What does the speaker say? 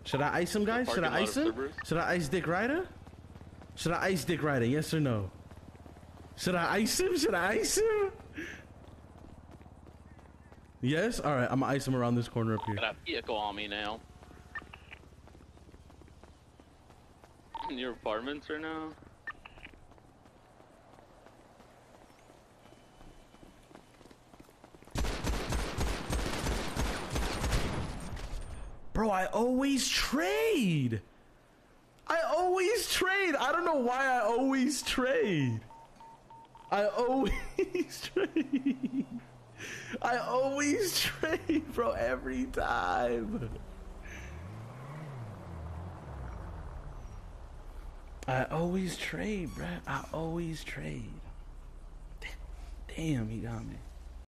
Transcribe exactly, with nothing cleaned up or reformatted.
Should I ice him, guys? Should I ice him? Should I ice Dick Ryder? Should I ice Dick Ryder? Yes or no? Should I ice him? Should I ice him? Yes? Alright, I'm gonna ice him around this corner up here. Got a vehicle on me now. In your apartments right now? Bro, I always trade. I always trade. I don't know why I always trade. I always trade. I always trade, bro, every time. I always trade, bro. I always trade. Damn, he got me.